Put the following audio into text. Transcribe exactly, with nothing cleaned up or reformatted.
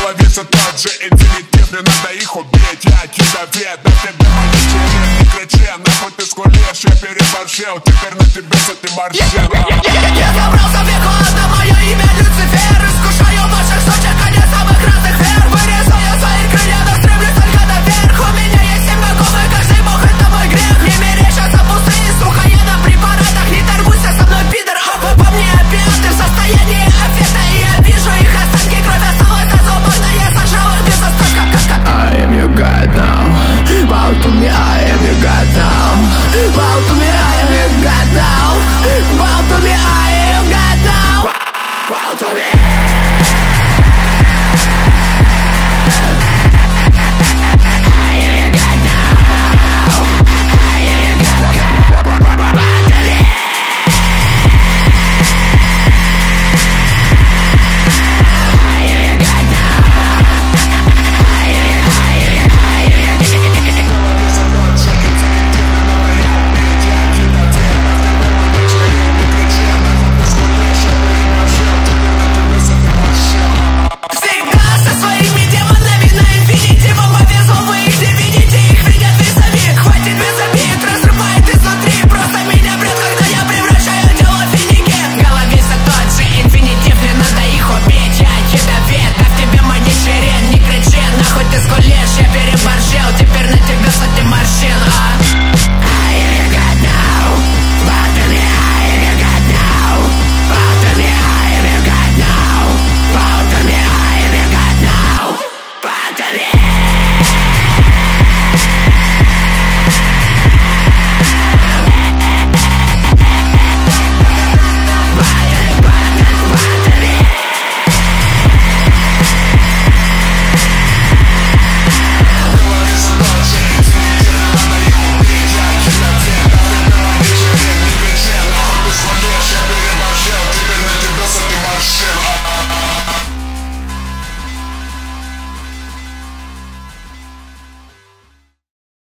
голове все тот же инфинитив. Не надо их убить, я ядовит. На тебе мои череп, не кричи, нахуй ты скулишь. Я переборщил, теперь на тебе с этим борщем. Я забрал за веку, одно мое имя Люцифер. Искушаю ваших сочек.